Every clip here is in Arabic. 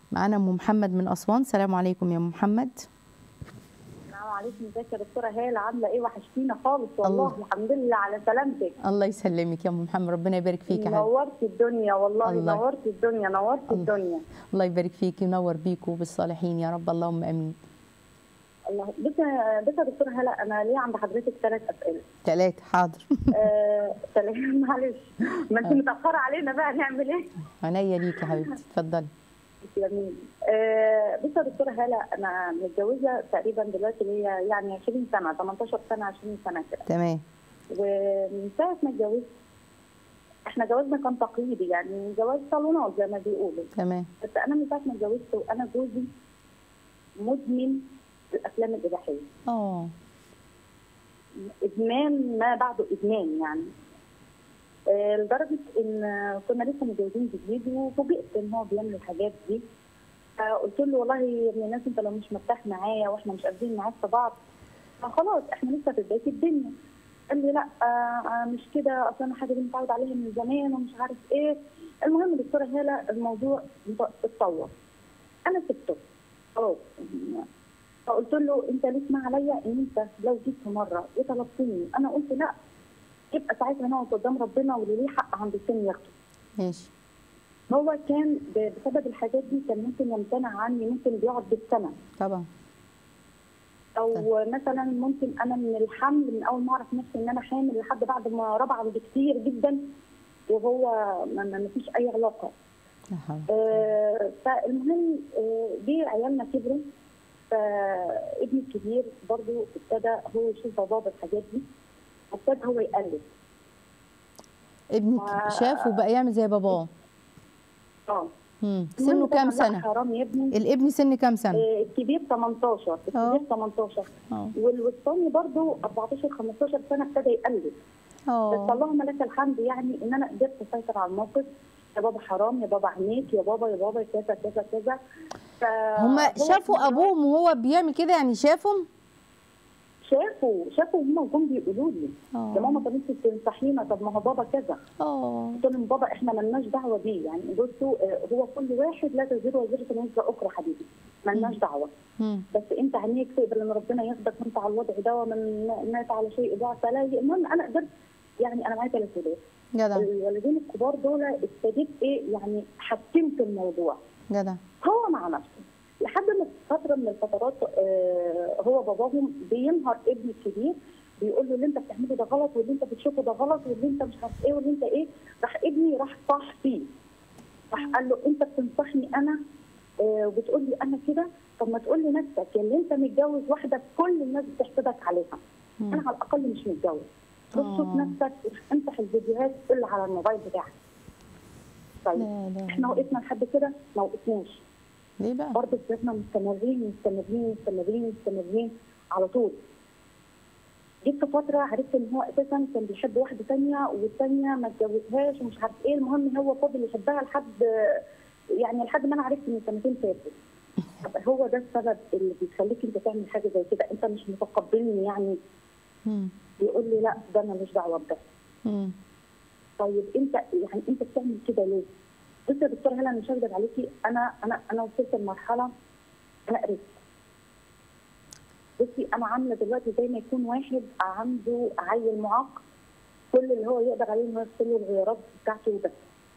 معانا ام محمد من اسوان. سلام عليكم يا ام محمد. السلام عليكم. ازيك يا دكتوره هاله؟ عامله ايه؟ وحشتينا خالص والله. الحمد لله على سلامتك. الله يسلمك يا ام محمد، ربنا يبارك فيك يا حبيبتي. نورتي الدنيا والله. نورتي الدنيا، نورتي الدنيا. الله يبارك فيكي وينور بيكوا بالصالحين يا رب، اللهم امين. الله. بس يا دكتوره هاله، انا ليه عند حضرتك 3 اسئله. 3 حاضر. 3 معلش، ما انت متاخره علينا بقى، نعمل ايه؟ عينيا ليكي يا حبيبتي، اتفضلي. جميل. بصي يا دكتوره هاله، انا متجوزه تقريبا دلوقتي ليا يعني 20 سنه، 18 سنه 20 سنه كده. تمام. ومن ساعه ما اتجوزت، احنا جوازنا كان تقليدي، يعني جواز صالونات زي ما بيقولوا. تمام. بس انا من ساعه ما اتجوزت وانا جوزي مدمن الافلام الاباحيه. ادمان ما بعده ادمان يعني. لدرجه ان كنا لسه متجوزين جديد وفوجئت ان هو بيعمل الحاجات دي. فقلت له والله يا ابن الناس، انت لو مش مرتاح معايا واحنا مش قادرين نعيش في بعض فخلاص احنا لسه في بدايه الدنيا. قال لي لا مش كده، اصل انا حاجه دي متعود عليها من زمان ومش عارف ايه. المهم دكتوره هاله، الموضوع اتطور. انا سبته خلاص. فقلت له انت ليك ما عليا ان انت لو جيت مره وطلبتني انا قلت لا، يبقى ساعتها نقعد قدام ربنا واللي ليه حق عند التاني ياخده. ماشي. هو كان بسبب الحاجات دي كان ممكن يمتنع عني، ممكن بيقعد بالسنه. طبعا. او مثلا ممكن انا من الحمل، من اول ما اعرف نفسي ان انا حامل لحد بعد ما رابعه بكتير جدا وهو ما فيش اي علاقه. فالمهم جه عيالنا كبروا، فابني الكبير برضه ابتدى هو يشوف بابا بالحاجات دي، ابتدى هو يقلد. ابنك شاف وبقى يعمل زي باباه. سنه كام سنه؟ حرام يا ابني. الابن سن كام سنه؟ الكبير 18. الكبير 18 والثاني برضه 14 15 سنه ابتدى يقلد. بس اللهم لك الحمد يعني ان انا قدرت اسيطر على الموقف. يا بابا حرام، يا بابا عينيك، يا بابا يا بابا كذا كذا كذا. هما شافوا ابوهم وهو بيعمل كده يعني؟ شافوا هما جم بيقولوا لي يا ماما طب انت بتنصحينا، طب ما هو بابا كذا. قلت لهم بابا احنا مالناش دعوه بيه، يعني بصوا هو كل واحد لا تزر وزيره وزر اخرى حبيبي، مالناش دعوه. بس انت عينيك تقبل ان ربنا ياخدك وانت على الوضع ده، ومن مات على شيء ضعف لا. المهم انا قدرت، يعني انا معايا 3 ولاد. جدع. الولدين الكبار دول ابتديت يعني حكمت الموضوع. جدع. هو مع نفسه لحد ما فتره من الفترات هو باباهم بينهر ابني الكبير، بيقول له اللي انت بتعمله ده غلط، واللي انت بتشوفه ده غلط، واللي انت مش عارف ايه، واللي انت ايه. راح ابني راح صاح فيه، راح قال له انت بتنصحني انا وبتقول لي انا كده، طب ما تقول لي نفسك اللي انت متجوز واحده كل الناس بتحسدك عليها. انا على الاقل مش متجوز. روح شوف نفسك، امسح الفيديوهات اللي على الموبايل بتاعك. طيب لا. احنا وقفنا لحد كده؟ ما وقفناش. ليه بقى؟ برضه فضلنا مستمرين على طول. جيت في فتره عرفت ان هو اساسا كان بيحب واحده ثانيه، والثانيه ما اتجوزهاش ومش عارف ايه. المهم هو فضل يحبها لحد ما انا عرفت من 2 فاتوا. طب هو ده السبب اللي بيخليك انت تعمل حاجه زي كده؟ انت مش متقبلني يعني؟ يقول لي لا ده انا مش دعوه بده. طيب انت يعني انت بتعمل كده ليه؟ بصي يا دكتوره هلا، انا مش هكذب عليكي، انا وصلت لمرحله انا قرفت. بصي انا عامله دلوقتي زي ما يكون واحد عنده عيل معاق، كل اللي هو يقدر عليه انه يغسل له الغيارات بتاعته وبس.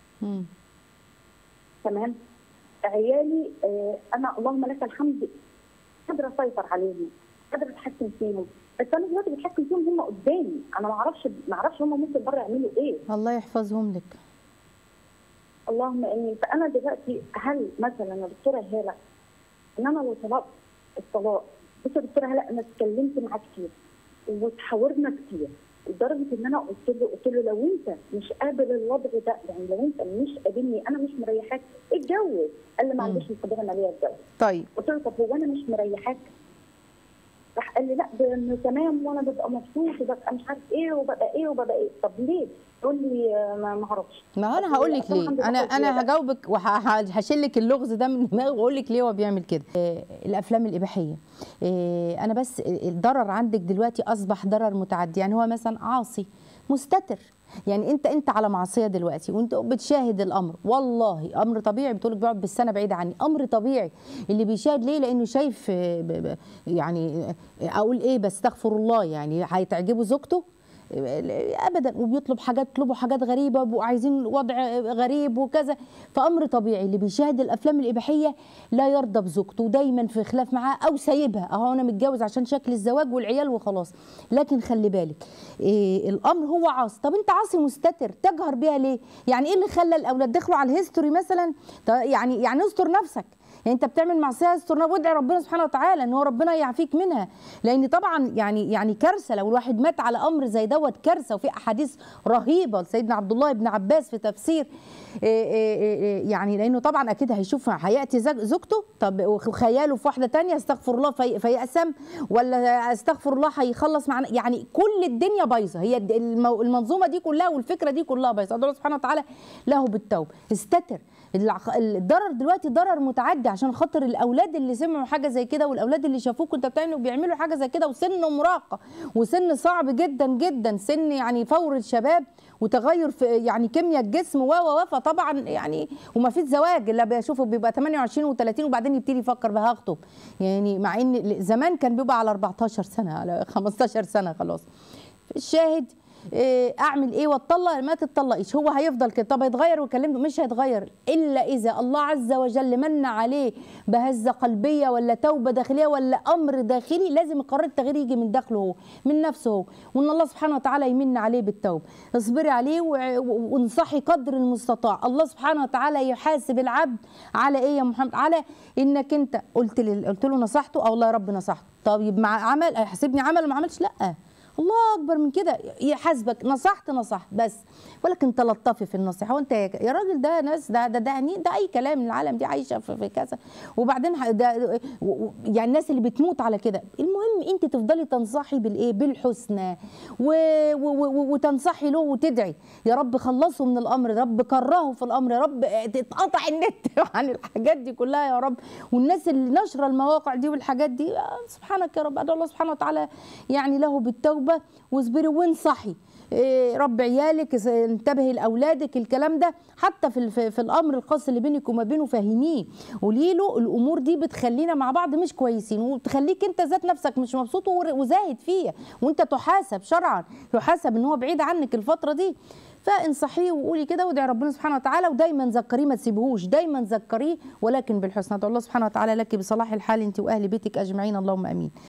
تمام؟ عيالي انا اللهم لك الحمد قادره اسيطر عليهم، قادره اتحكم فيهم، بس انا دلوقتي بتحكم فيهم هم قدامي، انا ما اعرفش هم ممكن بره يعملوا ايه. الله يحفظهم لك. اللهم امين. فانا دلوقتي هل مثلا يا دكتوره هاله ان انا لو طلبت الطلاق، بصي يا دكتوره هاله انا اتكلمت معاه كتير وتحاورنا كتير لدرجه ان انا قلت له لو انت مش قابل الوضع ده، يعني لو انت مش قابلني انا مش مريحاك اتجوز. قال لي ما عنديش القدره الماليه اتجوز. طيب قلت له طب هو انا مش مريحاك؟ راح قال لي لا ده تمام وانا ببقى مبسوط وببقى مش عارف ايه وببقى ايه. طب ليه؟ تقول لي ما اعرفش. ما انا هقول لك ليه. انا هجاوبك وهشيل لك اللغز ده من دماغي واقول لك ليه هو بيعمل كده. الافلام الاباحيه، انا بس الضرر عندك دلوقتي اصبح ضرر متعدي. يعني هو مثلا عاصي مستتر. يعني انت على معصيه دلوقتي وانت بتشاهد الامر، والله امر طبيعي. بتقولك بيقعد بالسنه بعيد عني، امر طبيعي اللي بيشاهد. ليه؟ لانه شايف يعني اقول ايه، بستغفر الله، يعني هيتعجبه زوجته ابدا، وبيطلب حاجات، يطلبوا حاجات غريبه، وبقوا عايزين وضع غريب وكذا. فامر طبيعي اللي بيشاهد الافلام الاباحيه لا يرضى بزوجته، ودايما في خلاف معاه او سايبها. اهو انا متجوز عشان شكل الزواج والعيال وخلاص. لكن خلي بالك الامر هو عاصي. طب انت عاصي مستتر تجهر بيها ليه؟ يعني ايه اللي خلى الاولاد دخلوا على الهيستوري مثلا؟ يعني استر نفسك. يعني انت بتعمل معصيه استرنا، وادعي ربنا سبحانه وتعالى ان هو ربنا يعافيك منها. لان طبعا يعني كارثه لو الواحد مات على امر زي دوت، كارثه. وفي احاديث رهيبه لسيدنا عبد الله بن عباس في تفسير يعني لانه طبعا اكيد هيشوف هياتي زوجته، طب وخياله في واحده ثانيه، استغفر الله فيأسم، ولا استغفر الله هيخلص معنا. يعني كل الدنيا بايظه، هي المنظومه دي كلها والفكره دي كلها بايظه. الله سبحانه وتعالى له بالتوبه. استتر. الضرر دلوقتي ضرر متعدي عشان خاطر الاولاد اللي سمعوا حاجه زي كده، والاولاد اللي شافوك وانت بيعملوا حاجه زي كده، وسن مراهقه وسن صعب جدا جدا، سن يعني فور الشباب وتغير في يعني كيمياء الجسم فطبعا يعني وما فيش زواج الا بيشوفوا بيبقى 28 و30 وبعدين يبتدي يفكر بقى هخطب. يعني مع ان زمان كان بيبقى على 14 سنه على 15 سنه خلاص. الشاهد اعمل ايه واتطلق؟ ما تتطلقيش، هو هيفضل كده. طب هيتغير ويكلمه؟ مش هيتغير الا اذا الله عز وجل من عليه بهزه قلبيه ولا توبه داخليه ولا امر داخلي. لازم قرار التغيير يجي من داخله هو، من نفسه هو، وان الله سبحانه وتعالى يمن عليه بالتوبه. اصبري عليه وانصحي قدر المستطاع. الله سبحانه وتعالى يحاسب العبد على ايه يا محمد؟ على انك انت قلت له نصحته، او الله يا رب نصحته. طيب مع عمل هيحاسبني عمل ما عملش؟ لا، الله اكبر من كده، يحاسبك. نصحت بس، ولكن تلطفي في النصيحه. وانت يا راجل ده ناس ده اي كلام من العالم دي عايشه في كذا. وبعدين يعني الناس اللي بتموت على كده. المهم انت تفضلي تنصحي بالايه؟ بالحسنى، وتنصحي له وتدعي يا رب خلصه من الامر، يا رب كرهه في الامر، يا رب تتقطع النت عن الحاجات دي كلها يا رب. والناس اللي نشره المواقع دي والحاجات دي سبحانك يا رب. ادعو الله سبحانه وتعالى يعني له بالتوبه. واصبري وانصحي رب عيالك، انتبهي لاولادك، الكلام ده حتى في الامر الخاص اللي بينك وما بينه فهميه، قولي له الامور دي بتخلينا مع بعض مش كويسين، وتخليك انت ذات نفسك مش مبسوط وزاهد فيها، وانت تحاسب شرعا، تحاسب ان هو بعيد عنك الفتره دي. فانصحيه وقولي كده وادعي ربنا سبحانه وتعالى، ودايما ذكريه، ما تسيبهوش، دايما ذكريه ولكن بالحسنى. ادعو الله سبحانه وتعالى لك بصلاح الحال انت واهل بيتك اجمعين، اللهم امين.